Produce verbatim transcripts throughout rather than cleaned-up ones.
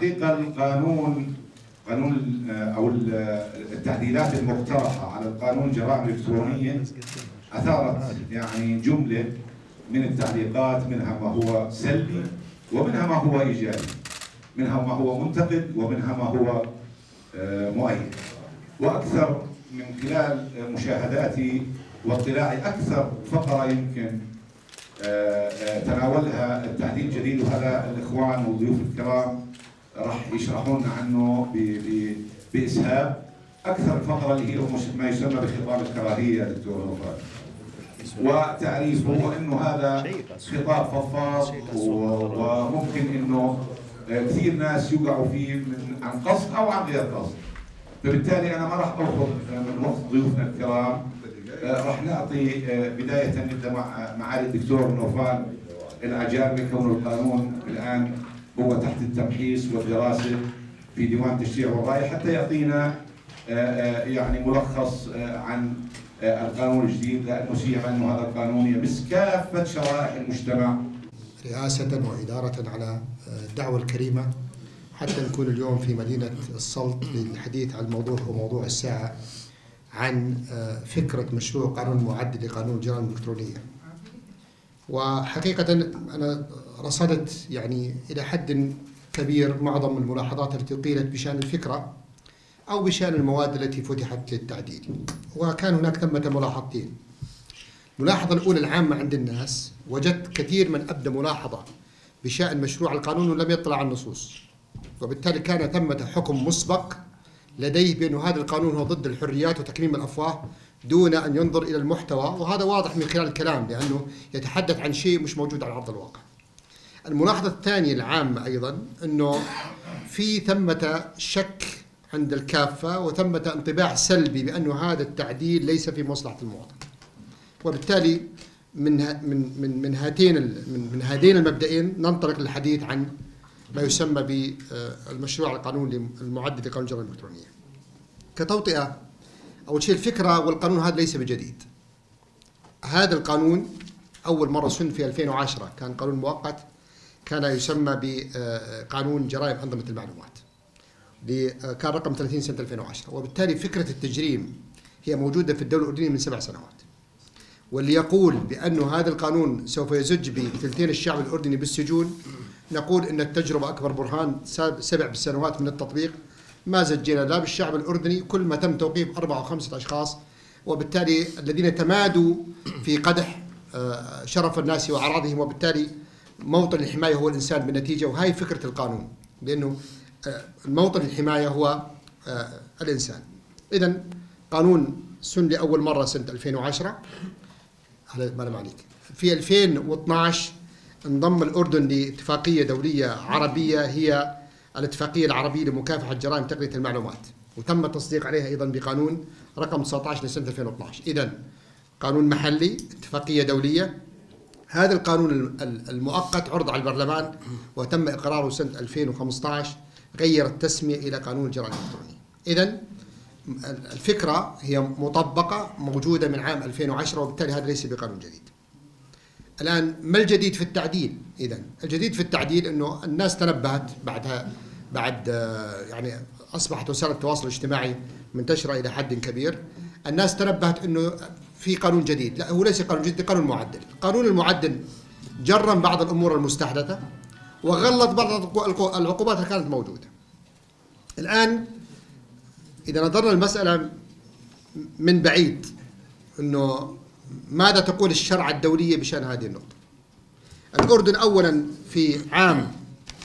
الحقيقة القانون قانون أو التعديلات المقترحة على القانون الجرائم الإلكترونية أثارت يعني جملة من التعليقات، منها ما هو سلبي ومنها ما هو إيجابي، منها ما هو منتقد ومنها ما هو مؤيد. وأكثر من خلال مشاهداتي واطلاعي أكثر فقرة يمكن تناولها التعديل الجديد، وهذا الإخوان والضيوف الكرام راح يشرحون عنه بإسهاب. أكثر فقرة اللي هي ما يسمى بخطاب الكراهية دكتور نوفل، وتعريفه انه هذا خطاب فضفاض وممكن انه كثير ناس يوقعوا فيه من عن قصد او عن غير قصد. فبالتالي انا ما راح اخذ من وقت ضيوفنا الكرام، راح نعطي بدايه نبدا مع معالي الدكتور نوفل العجامي، كون القانون الان هو تحت التمحيص والدراسه في ديوان التشريع والرأي، حتى يعطينا يعني ملخص عن القانون الجديد، لانه سيما انه هذا القانون يمس كافه شرائح المجتمع. رئاسة وإدارة على الدعوة الكريمة حتى نكون اليوم في مدينة السلط للحديث عن موضوع هو موضوع الساعة، عن فكرة مشروع قانون معدل لقانون الجرائم الإلكترونية. وحقيقة أنا رصدت يعني إلى حد كبير معظم الملاحظات التي قيلت بشأن الفكرة أو بشأن المواد التي فتحت للتعديل، وكان هناك ثمة ملاحظتين. الملاحظة الأولى العامة عند الناس، وجدت كثير من أبدى ملاحظة بشأن مشروع القانون ولم يطلع على النصوص، وبالتالي كان ثمة حكم مسبق لديه بأن هذا القانون هو ضد الحريات وتكميم الأفواه دون أن ينظر إلى المحتوى، وهذا واضح من خلال الكلام لأنه يتحدث عن شيء مش موجود على أرض الواقع. الملاحظة الثانية العامة أيضا أنه في ثمة شك عند الكافة وثمة انطباع سلبي بأن هذا التعديل ليس في مصلحة المواطن، وبالتالي من من من من هاتين من من هذين المبدئين ننطلق للحديث عن ما يسمى بالمشروع القانون المعدل لقانون الجرائم الإلكترونية. كتوطئة، أول شيء الفكرة والقانون هذا ليس بجديد. هذا القانون أول مرة سن في ألفين وعشرة، كان قانون مؤقت كان يسمى بقانون جرائم أنظمة المعلومات، كان رقم ثلاثين سنة ألفين وعشرة، وبالتالي فكرة التجريم هي موجودة في الدولة الأردنية من سبع سنوات. واللي يقول بأن هذا القانون سوف يزج بثلثين الشعب الأردني بالسجون، نقول أن التجربة أكبر برهان. سبع سنوات من التطبيق ما زجينا لا بالشعب الأردني، كل ما تم توقيف أربعة أو خمسة أشخاص، وبالتالي الذين تمادوا في قدح شرف الناس وأعراضهم، وبالتالي موطن الحماية هو الإنسان بالنتيجة. وهي فكرة القانون، لأنه الموطن الحماية هو الإنسان. إذن قانون سن لأول مرة سنة ألفين وعشرة، هذا ما عليك. في ألفين واثناشر انضم الأردن لاتفاقية دولية عربية، هي الاتفاقية العربية لمكافحة جرائم تقنية المعلومات، وتم التصديق عليها أيضا بقانون رقم تسعة عشر لسنة ألفين واثناشر. إذن قانون محلي، اتفاقية دولية. هذا القانون المؤقت عرض على البرلمان وتم إقراره سنة ألفين وخمسة عشر، غير التسمية إلى قانون الجرائم الإلكترونية. إذن الفكرة هي مطبقة موجودة من عام ألفين وعشرة، وبالتالي هذا ليس بقانون جديد. الآن ما الجديد في التعديل؟ إذن الجديد في التعديل أنه الناس تنبهت بعدها، بعد يعني أصبحت وسائل التواصل الاجتماعي منتشرة إلى حد كبير، الناس تنبهت أنه في قانون جديد. لا، هو ليس قانون جديد، قانون معدل. القانون المعدل جرم بعض الأمور المستحدثة وغلط بعض العقوبات اللي كانت موجودة. الآن إذا نظرنا المسألة من بعيد، أنه ماذا تقول الشرع الدولية بشأن هذه النقطة؟ الأردن أولا في عام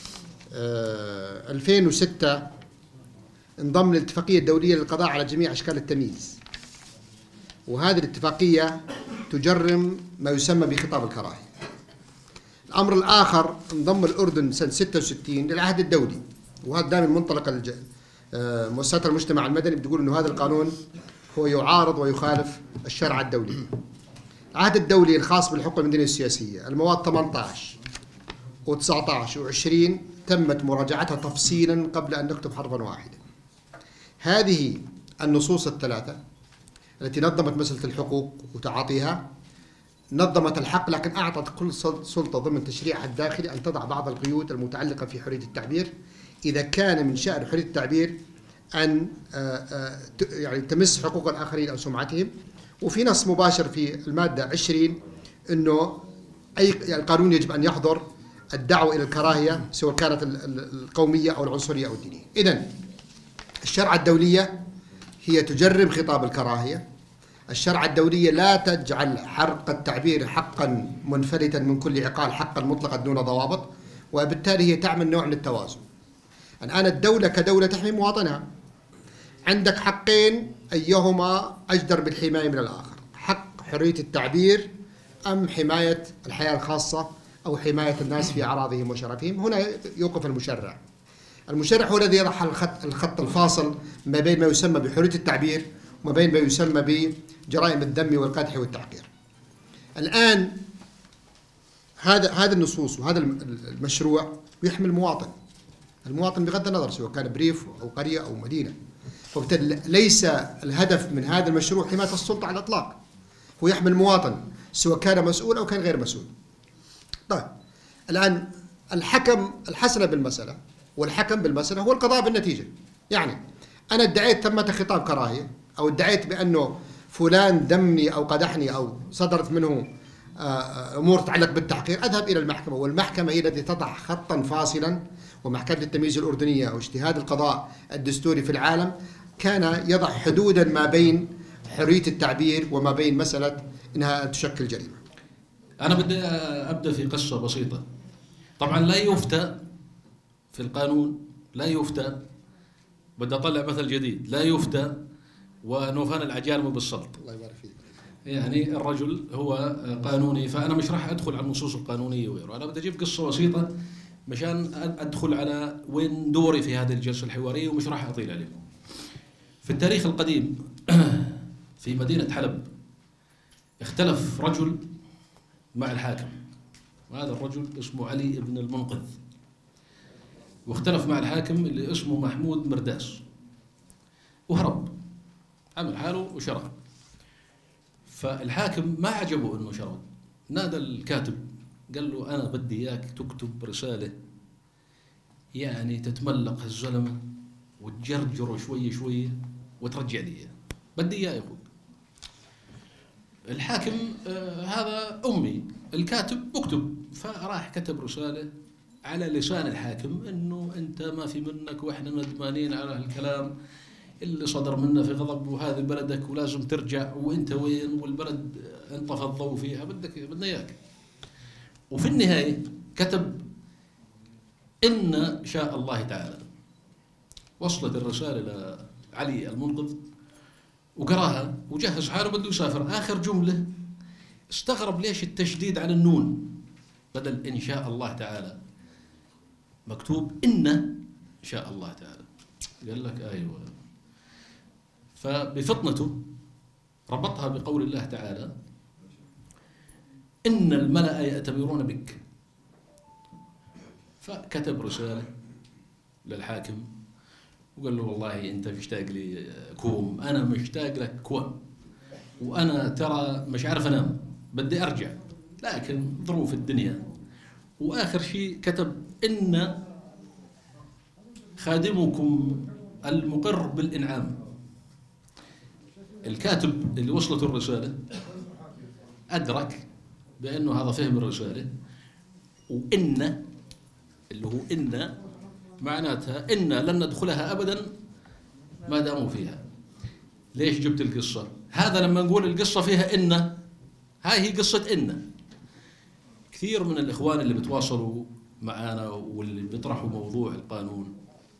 ألفين وستة انضم للاتفاقية الدولية للقضاء على جميع أشكال التمييز، وهذه الاتفاقية تجرم ما يسمى بخطاب الكراهية. الأمر الآخر، انضم الأردن سنة ستة وستين للعهد الدولي، وهذا دائما منطلق الج... مؤسسات المجتمع المدني بتقول انه هذا القانون هو يعارض ويخالف الشرع الدولي. العهد الدولي الخاص بالحقوق المدنية السياسية، المواد ثمانية عشر وتسعة عشر وعشرين تمت مراجعتها تفصيلا قبل ان نكتب حرفا واحدا. هذه النصوص الثلاثة التي نظمت مسألة الحقوق وتعاطيها، نظمت الحق، لكن أعطت كل سلطة ضمن تشريعها الداخلي أن تضع بعض القيود المتعلقة في حرية التعبير إذا كان من شأن حرية التعبير أن يعني تمس حقوق الآخرين أو سمعتهم. وفي نص مباشر في المادة عشرين أنه أي القانون يجب أن يحضر الدعوة إلى الكراهية سواء كانت القومية أو العنصرية أو الدينية. إذن الشرعة الدولية هي تجرم خطاب الكراهية. الشرعة الدولية لا تجعل حق التعبير حقا منفلتا من كل عقال، حقا مطلقا دون ضوابط، وبالتالي هي تعمل نوع من التوازن. الآن الدولة كدولة تحمي مواطنها، عندك حقين أيهما أجدر بالحماية من الآخر؟ حق حرية التعبير أم حماية الحياة الخاصة أو حماية الناس في أعراضهم وشرفهم؟ هنا يوقف المشرع. المشرع هو الذي يضع الخط, الخط الفاصل ما بين ما يسمى بحرية التعبير وما بين ما يسمى بجرائم الذم والقدح والتحقير. الآن هذا هذا النصوص وهذا المشروع يحمي المواطن. المواطن بغض النظر سواء كان بريف أو قرية أو مدينة. وبالتالي ليس الهدف من هذا المشروع حماية السلطة على الإطلاق، هو يحمي المواطن سواء كان مسؤول أو كان غير مسؤول. طيب الآن الحكم الحسنة بالمسألة والحكم بالمسألة هو القضاء بالنتيجة. يعني أنا ادعيت ثمة خطاب كراهية أو ادعيت بأنه فلان ذمني أو قدحني أو صدرت منه أمور تتعلق بالتحقير، أذهب إلى المحكمة، والمحكمة هي التي تضع خطا فاصلا. ومحكمة التمييز الأردنية أو اجتهاد القضاء الدستوري في العالم كان يضع حدودا ما بين حرية التعبير وما بين مسألة أنها تشكل جريمة. أنا بدي أبدأ في قصة بسيطة. طبعا لا يفتى في القانون، لا يفتى، بدي أطلع مثل جديد، لا يفتى ونوفان العجال بالسلط. الله يبارك فيك. يعني الرجل هو قانوني، فأنا مش راح أدخل على النصوص القانونية وغيره. أنا بدي أجيب قصة بسيطة مشان أدخل على وين دوري في هذه الجلسة الحوارية، ومش راح أطيل عليكم. في التاريخ القديم في مدينة حلب اختلف رجل مع الحاكم، وهذا الرجل اسمه علي بن المنقذ، واختلف مع الحاكم اللي اسمه محمود مرداس، وهرب عمل حاله وشرد. فالحاكم ما عجبه انه شرد، نادى الكاتب قال له انا بدي اياك تكتب رساله يعني تتملق الزلمه وتجرجره شوي شوي وترجع لي اياه، بدي اياه يا اخوي. الحاكم آه هذا امي، الكاتب اكتب. فراح كتب رساله على لسان الحاكم انه انت ما في منك واحنا ندمانين على هالكلام اللي صدر منا في غضب، وهذه بلدك ولازم ترجع، وانت وين والبلد انطفى الضوء فيها، بدك بدنا اياك. وفي النهايه كتب ان شاء الله تعالى. وصلت الرساله لعلي المنقذ وقراها وجهز حاله بده يسافر. اخر جمله استغرب ليش التشديد على النون بدل ان شاء الله تعالى، مكتوب ان شاء الله تعالى. قال لك ايوه. فبفطنته ربطها بقول الله تعالى إن الملأ يأتمرون بك. فكتب رسالة للحاكم وقال له والله أنت مشتاق لي كوم، أنا مشتاق لك كوم، وأنا ترى مش عارف أنام، بدي أرجع لكن ظروف الدنيا. وآخر شيء كتب إن خادمكم المقر بالإنعام. الكاتب اللي وصلته الرسالة أدرك بأنه هذا فهم الرسالة، وإن اللي هو إن معناتها إن لن ندخلها أبدا ما داموا فيها. ليش جبت القصة؟ هذا لما نقول القصة فيها إن، هاي هي قصة إن. كثير من الإخوان اللي بتواصلوا معنا واللي بيطرحوا موضوع القانون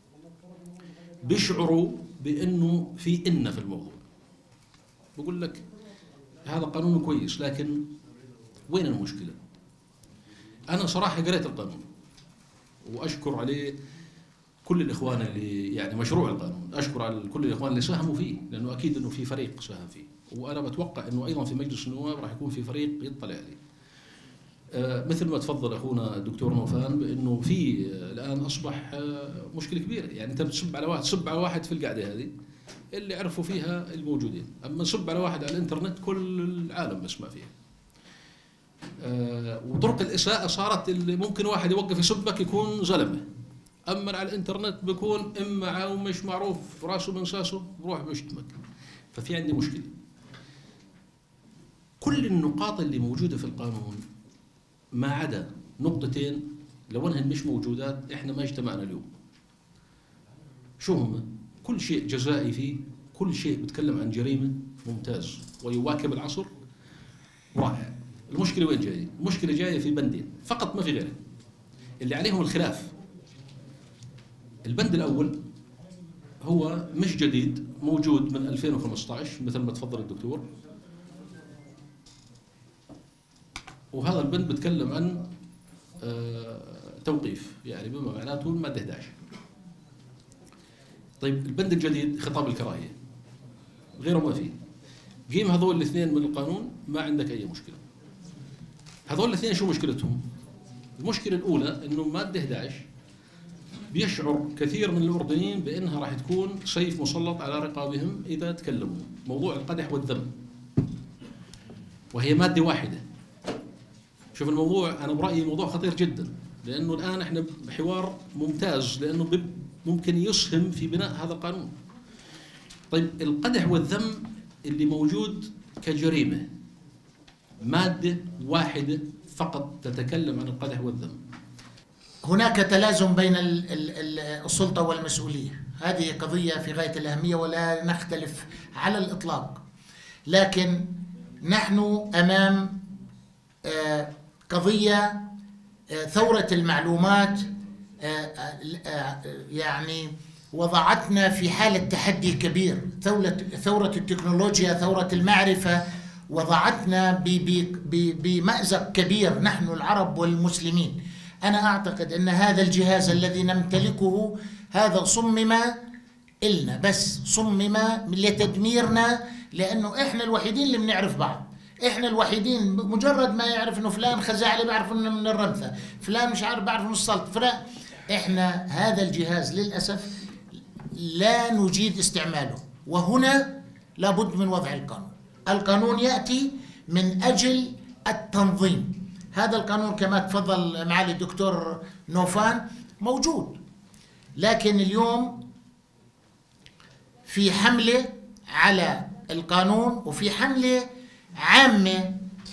بيشعروا بأنه في إن في الموضوع. بقول لك هذا قانون كويس، لكن وين المشكلة؟ أنا صراحة قريت القانون وأشكر عليه كل الإخوان اللي يعني مشروع القانون، أشكر على كل الإخوان اللي ساهموا فيه، لأنه أكيد أنه في فريق ساهم فيه، وأنا بتوقع أنه أيضا في مجلس النواب راح يكون في فريق يطلع عليه. آه مثل ما تفضل أخونا الدكتور نوفان بأنه في الآن أصبح آه مشكلة كبيرة. يعني أنت بتسب على واحد، سب على واحد في القعدة هذه اللي عرفوا فيها الموجودين، أما نسب على واحد على الإنترنت كل العالم بسمع فيها. أه وطرق الإساءة صارت اللي ممكن واحد يوقف يسبك يكون زلمة اما على الانترنت بيكون اما او مش معروف راسه من ساسه بروح بيشتمك. ففي عندي مشكله. كل النقاط اللي موجوده في القانون ما عدا نقطتين لو انهن مش موجودات احنا ما اجتمعنا اليوم. شو هم؟ كل شيء جزائي فيه، كل شيء بيتكلم عن جريمه ممتاز ويواكب العصر رائع. المشكله وين جايه؟ المشكله جايه في بندين فقط ما في غيره اللي عليهم الخلاف. البند الاول هو مش جديد، موجود من ألفين وخمسة عشر مثل ما تفضل الدكتور، وهذا البند بيتكلم عن آه توقيف، يعني بما معناته الماده إحدى عشر. طيب البند الجديد خطاب الكراهيه، غيره ما فيه. قيم هذول الاثنين من القانون ما عندك اي مشكله. هذول الاثنين شو مشكلتهم؟ المشكله الاولى انه ماده إحدى عشر بيشعر كثير من الاردنيين بانها راح تكون سيف مسلط على رقابهم اذا تكلموا، موضوع القدح والذم. وهي ماده واحده. شوف الموضوع انا برايي موضوع خطير جدا، لانه الان احنا بحوار ممتاز لانه ممكن يسهم في بناء هذا القانون. طيب القدح والذم اللي موجود كجريمه ماده واحده فقط تتكلم عن القدح والذم. هناك تلازم بين السلطة والمسؤولية، هذه قضية في غاية الأهمية ولا نختلف على الإطلاق. لكن نحن أمام قضية ثورة المعلومات يعني وضعتنا في حالة تحدي كبير. ثورة التكنولوجيا، ثورة المعرفة وضعتنا بمأزق كبير نحن العرب والمسلمين. أنا أعتقد أن هذا الجهاز الذي نمتلكه هذا صمم إلنا، بس صمم لتدميرنا، لأنه إحنا الوحيدين اللي بنعرف بعض. إحنا الوحيدين مجرد ما يعرف أنه فلان خزاعلي بعرف أنه من الرمثة، فلان مش عارف بعرف أنه السلط، فلان. إحنا هذا الجهاز للأسف لا نجيد استعماله، وهنا لابد من وضع القانون. القانون يأتي من أجل التنظيم. هذا القانون كما تفضل معالي الدكتور نوفان موجود، لكن اليوم في حملة على القانون وفي حملة عامة،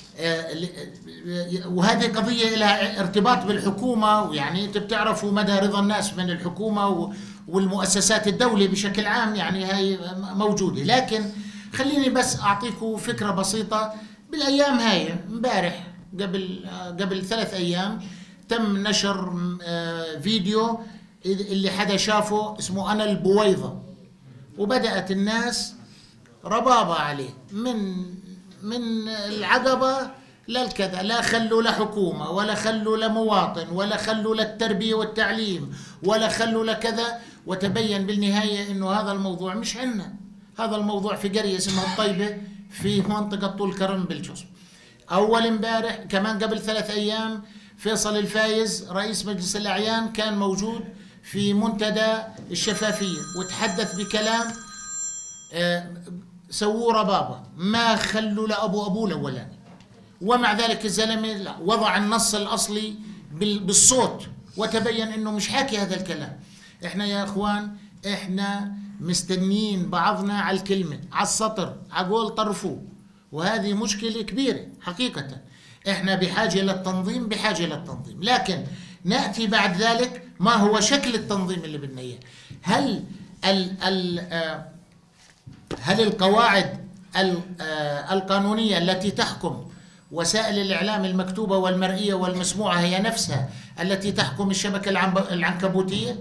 وهذه قضية لها ارتباط بالحكومة، ويعني انت بتعرفوا مدى رضا الناس من الحكومة والمؤسسات الدولة بشكل عام، يعني هاي موجودة. لكن خليني بس أعطيكم فكرة بسيطة. بالأيام هاي امبارح قبل قبل ثلاث أيام تم نشر فيديو اللي حدا شافه اسمه أنا البويضة، وبدأت الناس ربابة عليه من من العقبة للكذا، لا خلوا لحكومة ولا خلوا لمواطن ولا خلوا للتربية والتعليم ولا خلوا لكذا، وتبين بالنهاية إنه هذا الموضوع مش عنا. هذا الموضوع في قرية اسمها الطيبة في منطقة طول كرم بالجسم. أول امبارح كمان قبل ثلاث أيام فيصل الفايز رئيس مجلس الأعيان كان موجود في منتدى الشفافية وتحدث بكلام آه سووا ربابة، ما خلوا لأبو أبوه الأولاني، ومع ذلك الزلمة لا وضع النص الأصلي بالصوت وتبين إنه مش حاكي هذا الكلام. إحنا يا إخوان إحنا مستنين بعضنا على الكلمة، على السطر، على قول طرفوه، وهذه مشكلة كبيرة حقيقة. إحنا بحاجة للتنظيم، بحاجة للتنظيم، لكن نأتي بعد ذلك ما هو شكل التنظيم اللي بدنا إياه. هل ال ال هل القواعد القانونية التي تحكم وسائل الإعلام المكتوبة والمرئية والمسموعة هي نفسها التي تحكم الشبكة العنكبوتية؟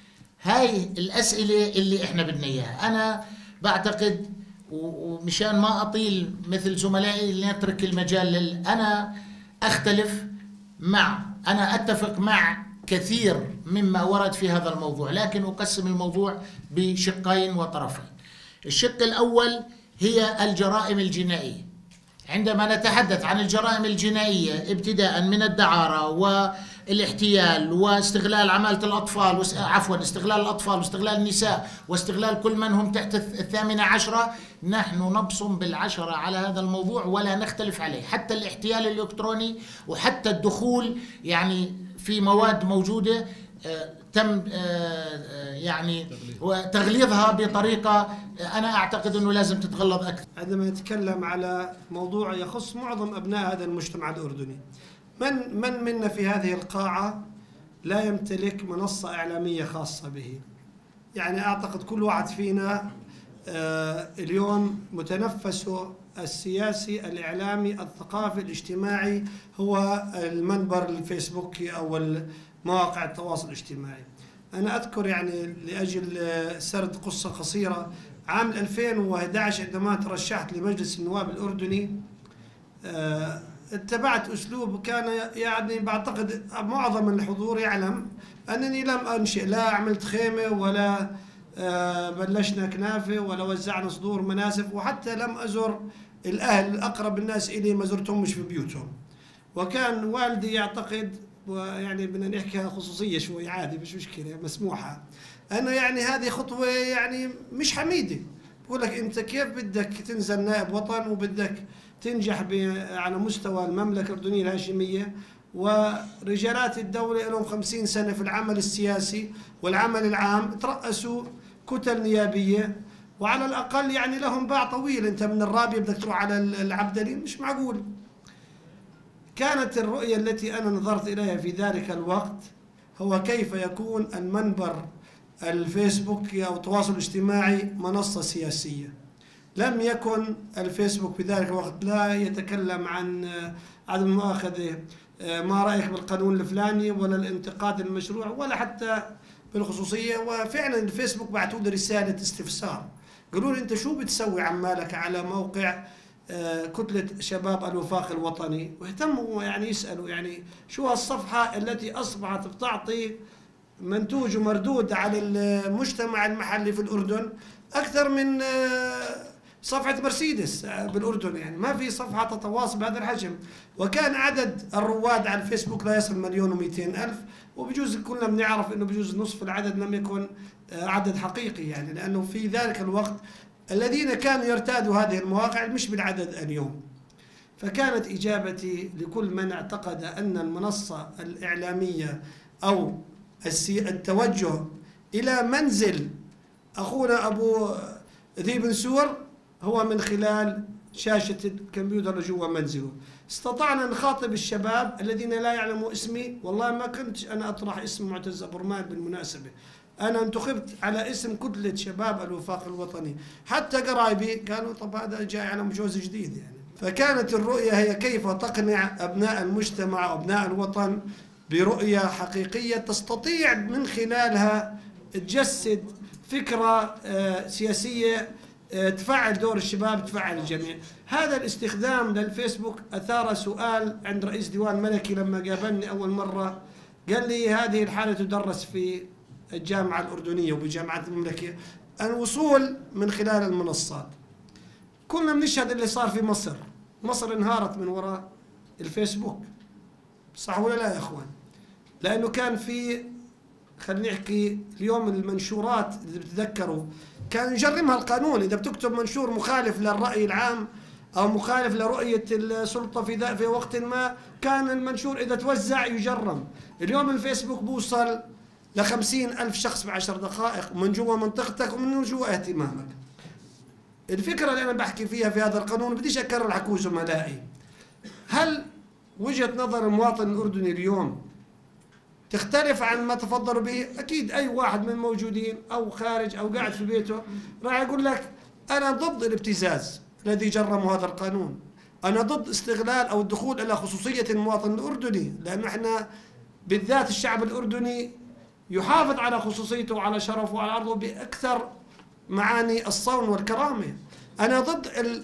هاي الأسئلة اللي إحنا بدنا إياها. أنا بعتقد ومشان ما أطيل مثل زملائي اللي نترك المجال لل... أنا أختلف مع أنا أتفق مع كثير مما ورد في هذا الموضوع، لكن أقسم الموضوع بشقين وطرفين. الشق الأول هي الجرائم الجنائية. عندما نتحدث عن الجرائم الجنائية ابتداء من الدعارة والاحتيال واستغلال عمالة الأطفال وس... عفوا استغلال الأطفال واستغلال النساء واستغلال كل من هم تحت الثامنة عشرة، نحن نبصم بالعشرة على هذا الموضوع ولا نختلف عليه. حتى الاحتيال الإلكتروني وحتى الدخول يعني في مواد موجودة تم يعني تغليظها بطريقة أنا أعتقد أنه لازم تتغلظ أكثر. عندما نتكلم على موضوع يخص معظم أبناء هذا المجتمع الأردني، من من منا في هذه القاعة لا يمتلك منصة إعلامية خاصة به؟ يعني أعتقد كل واحد فينا اليوم متنفسه السياسي الإعلامي الثقافي الاجتماعي هو المنبر الفيسبوكي أو مواقع التواصل الاجتماعي. أنا أذكر يعني لأجل سرد قصة قصيرة، عام ألفين وأحد عشر عندما ترشحت لمجلس النواب الأردني اتبعت أسلوب كان يعني بعتقد معظم الحضور يعلم أنني لم أنشئ، لا عملت خيمة ولا بلشنا كنافة ولا وزعنا صدور مناسف، وحتى لم أزر الأهل الأقرب الناس إلي ما زرتهمش في بيوتهم. وكان والدي يعتقد، ويعني بدنا نحكيها خصوصية شوي عادي مش مشكلة مسموحة، أنه يعني هذه خطوة يعني مش حميدة. بقول لك أنت كيف بدك تنزل نائب وطن وبدك تنجح على مستوى المملكة الأردنية الهاشمية، ورجالات الدولة لهم خمسين سنة في العمل السياسي والعمل العام، ترأسوا كتل نيابية وعلى الأقل يعني لهم باع طويل، أنت من الرابية بدك تروح على العبدلي، مش معقول. كانت الرؤية التي أنا نظرت إليها في ذلك الوقت هو كيف يكون المنبر الفيسبوكي أو التواصل الاجتماعي منصة سياسية. لم يكن الفيسبوك في ذلك الوقت لا يتكلم عن عدم المؤاخذة ما رأيك بالقانون الفلاني ولا الانتقاد المشروع ولا حتى بالخصوصية. وفعلا الفيسبوك بعثوا لي رسالة استفسار، قالوا لي أنت شو بتسوي عمالك على موقع كتلة شباب الوفاق الوطني، واهتموا يعني يسألوا يعني شو هالصفحة التي أصبحت بتعطي منتوج ومردود على المجتمع المحلي في الأردن أكثر من صفحة مرسيدس بالأردن، يعني ما في صفحة تتواصل بهذا الحجم. وكان عدد الرواد على الفيسبوك لا يصل مليون ومئتين ألف، وبجوز كلنا بنعرف إنه بجوز نصف العدد لم يكن عدد حقيقي، يعني لأنه في ذلك الوقت الذين كانوا يرتادوا هذه المواقع مش بالعدد اليوم. فكانت إجابتي لكل من اعتقد أن المنصة الإعلامية أو التوجه إلى منزل أخونا أبو ذي بن سور هو من خلال شاشة الكمبيوتر جوا منزله. استطعنا نخاطب الشباب الذين لا يعلموا اسمي، والله ما كنت أنا أطرح اسم معتز برمان بالمناسبة، أنا انتخبت على اسم كتلة شباب الوفاق الوطني، حتى قرايبي قالوا طب هذا جاي على مجوز جديد يعني. فكانت الرؤية هي كيف تقنع أبناء المجتمع وأبناء الوطن برؤية حقيقية تستطيع من خلالها تجسد فكرة سياسية تفعل دور الشباب، تفعل الجميع. هذا الاستخدام للفيسبوك أثار سؤال عند رئيس ديوان ملكي لما قابلني أول مرة، قال لي هذه الحالة تدرس في الجامعة الأردنية وبجامعة المملكة، الوصول من خلال المنصات. كنا بنشهد اللي صار في مصر، مصر انهارت من وراء الفيسبوك، صح ولا لا يا أخوان؟ لأنه كان في، خلينا نحكي اليوم المنشورات اللي بتتذكروا كان يجرمها القانون، إذا بتكتب منشور مخالف للرأي العام أو مخالف لرؤية السلطة في في وقت ما كان المنشور إذا توزع يجرم. اليوم الفيسبوك بوصل لخمسين ألف شخص بعشر دقائق من جوا منطقتك ومن جوا اهتمامك. الفكرة اللي أنا بحكي فيها في هذا القانون بديش أكرر حكوا زملائي، هل وجهة نظر المواطن الأردني اليوم تختلف عن ما تفضلوا به؟ أكيد أي واحد من الموجودين أو خارج أو قاعد في بيته راح يقول لك أنا ضد الابتزاز الذي جرموا هذا القانون، أنا ضد استغلال أو الدخول إلى خصوصية المواطن الأردني، لأنه إحنا بالذات الشعب الأردني يحافظ على خصوصيته وعلى شرفه وعلى أرضه بأكثر معاني الصون والكرامة. أنا ضد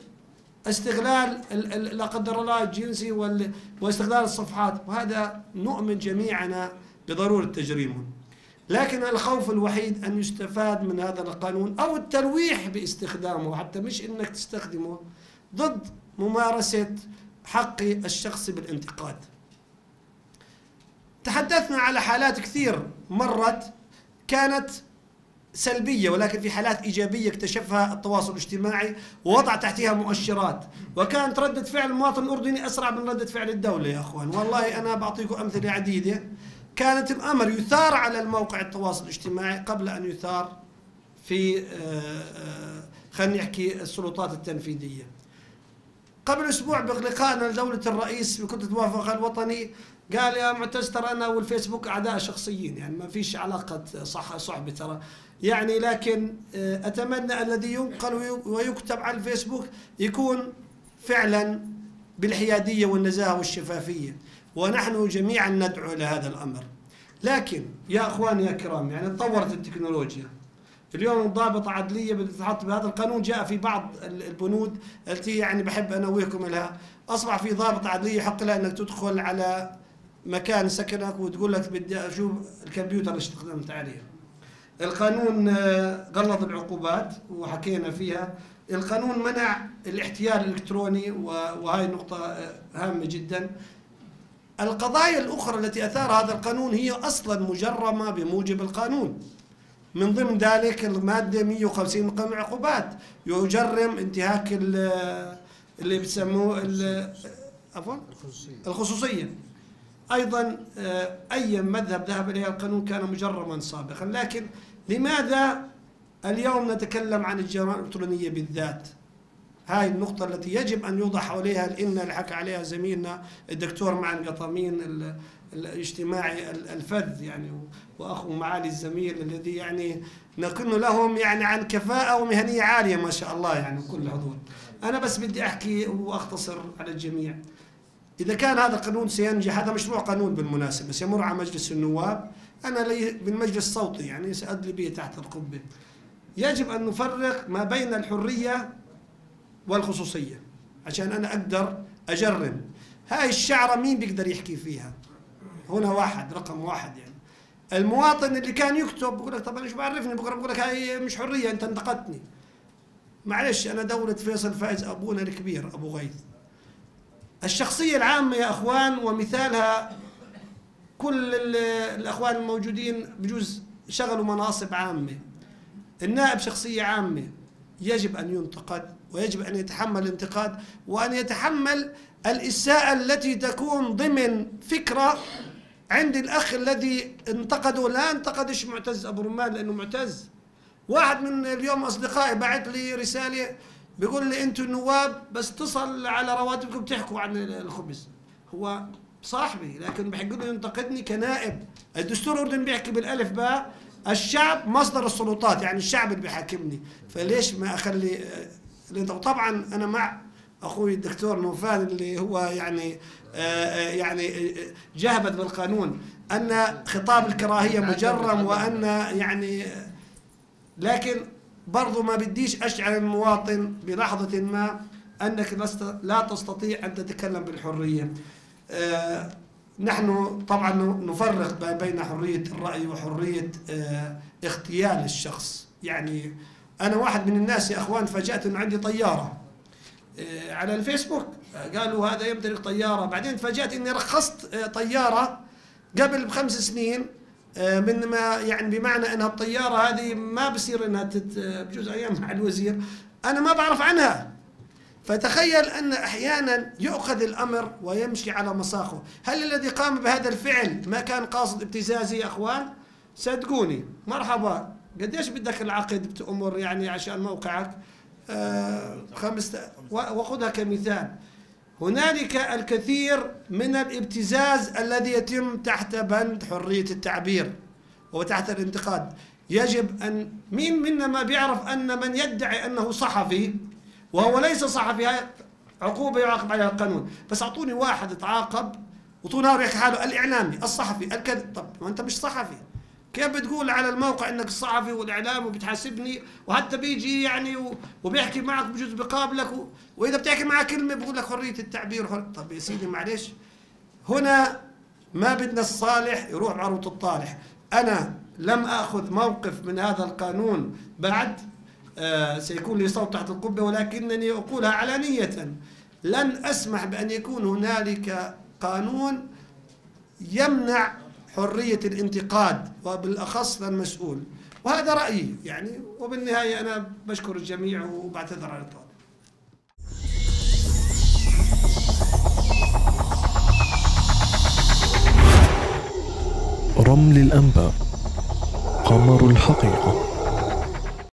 استغلال لا قدر الله الجنسي واستغلال الصفحات، وهذا نؤمن جميعنا بضرورة تجريمه. لكن الخوف الوحيد أن يستفاد من هذا القانون أو التلويح باستخدامه، حتى مش إنك تستخدمه، ضد ممارسة حق الشخص بالانتقاد. تحدثنا على حالات كثير مرت كانت سلبية، ولكن في حالات إيجابية اكتشفها التواصل الاجتماعي ووضع تحتها مؤشرات، وكانت ردة فعل المواطن الأردني أسرع من ردة فعل الدولة يا أخوان. والله أنا بعطيكم أمثلة عديدة. كانت الأمر يثار على الموقع التواصل الاجتماعي قبل أن يثار في خلينا نحكي السلطات التنفيذية. قبل أسبوع بلقائنا لدولة الرئيس بكتلة الموافقة الوطني قال يا معتز ترى أنا والفيسبوك أعداء شخصيين، يعني ما فيش علاقة صح صحبة ترى يعني، لكن أتمنى الذي ينقل ويكتب على الفيسبوك يكون فعلا بالحيادية والنزاهة والشفافية، ونحن جميعا ندعو إلى هذا الأمر. لكن يا أخواني يا كرام، يعني تطورت التكنولوجيا اليوم، ضابطة عدلية بتتحط بهذا القانون. جاء في بعض البنود التي يعني بحب أنوهكم لها، أصبح في ضابطة عدلية يحق لها أنك تدخل على مكان سكنك وتقول لك بدي أشوف الكمبيوتر اللي استخدمت عليه. القانون غلظ العقوبات وحكينا فيها. القانون منع الاحتيال الإلكتروني، وهي نقطة هامة جدا. القضايا الأخرى التي أثار هذا القانون هي أصلا مجرمة بموجب القانون، من ضمن ذلك المادة مئة وخمسين من قانون العقوبات يجرم انتهاك اللي بيسموه عفوا الخصوصية. أيضا أي مذهب ذهب إليه القانون كان مجرما سابقا. لكن لماذا اليوم نتكلم عن الجرائم الإلكترونية بالذات؟ هاي النقطة التي يجب أن يوضح عليها، لأن اللي حكى عليها زميلنا الدكتور معن قطامين الاجتماعي الفذ يعني، وأخو معالي الزميل الذي يعني نكن لهم يعني عن كفاءة ومهنية عالية ما شاء الله يعني كل حضور. أنا بس بدي أحكي وأختصر على الجميع. إذا كان هذا القانون سينجح، هذا مشروع قانون بالمناسبة سيمر على مجلس النواب، أنا لي بالمجلس الصوتي يعني سأدلي به تحت القبة. يجب أن نفرق ما بين الحرية والخصوصية عشان أنا أقدر أجرم. هاي الشعرة مين بيقدر يحكي فيها؟ هنا واحد رقم واحد يعني المواطن اللي كان يكتب بقول لك طب أنا شو بعرفني، بكره بقول لك هاي مش حرية أنت انتقدتني. معلش أنا دولة فيصل فايز أبونا الكبير أبو غيث. الشخصية العامة يا أخوان ومثالها كل الأخوان الموجودين بجوز شغلوا مناصب عامة. النائب شخصية عامة يجب أن ينتقد ويجب أن يتحمل الانتقاد وأن يتحمل الإساءة التي تكون ضمن فكرة عند الأخ الذي انتقده. لا انتقدش معتز أبو رمان لأنه معتز. واحد من اليوم أصدقائي بعت لي رسالة بيقول لي أنتوا النواب بس تصل على رواتبكم بتحكوا عن الخبز. هو صاحبي لكن بحق له ينتقدني كنائب. الدستور الأردني بيحكي بالألف باء الشعب مصدر السلطات، يعني الشعب اللي بيحاكمني، فليش ما أخلي. طبعا أنا مع أخوي الدكتور نوفان اللي هو يعني يعني جهبت بالقانون أن خطاب الكراهية مجرم وأن يعني، لكن برضو ما بديش أشعر المواطن بلحظة ما أنك لا تستطيع أن تتكلم بالحرية. نحن طبعا نفرق بين حرية الرأي وحرية اغتيال الشخص. يعني أنا واحد من الناس يا أخوان فاجأت أنه عندي طيارة على الفيسبوك، قالوا هذا يمتلك طيارة، بعدين تفاجأت إني رخصت طيارة قبل بخمس سنين من ما يعني بمعنى أنها الطيارة هذه ما بصير أنها بجوز أيام مع الوزير أنا ما بعرف عنها. فتخيل أن أحيانا يؤخذ الأمر ويمشي على مساقه. هل الذي قام بهذا الفعل ما كان قاصد ابتزازي يا أخوان؟ صدقوني مرحبا، قديش بدك العقد بتأمر يعني عشان موقعك آه خمسة، وخذها كمثال. هنالك الكثير من الابتزاز الذي يتم تحت بند حرية التعبير وتحت الانتقاد. يجب أن مين منا ما بيعرف أن من يدعي أنه صحفي وهو ليس صحفي هاي عقوبة يعاقب عليها القانون. بس أعطوني واحد يتعاقب وطول نهار يحكي حاله الإعلامي الصحفي الكذب. طب ما أنت مش صحفي، كيف بتقول على الموقع انك الصحفي والاعلام وبتحاسبني وحتى بيجي يعني وبيحكي معك بجوز بقابلك و... واذا بتحكي معه كلمه بقول لك حريه التعبير حر... طب يا سيدي معلش، هنا ما بدنا الصالح يروح بعروة الطالح. انا لم اخذ موقف من هذا القانون بعد، آه سيكون لي صوت تحت القبه، ولكنني اقولها علانيه لن اسمح بان يكون هنالك قانون يمنع حرية الانتقاد وبالأخص للمسؤول. وهذا رأيي يعني، وبالنهاية أنا بشكر الجميع وبعتذر عن الطلب. رمل الأنباء، قمر الحقيقة.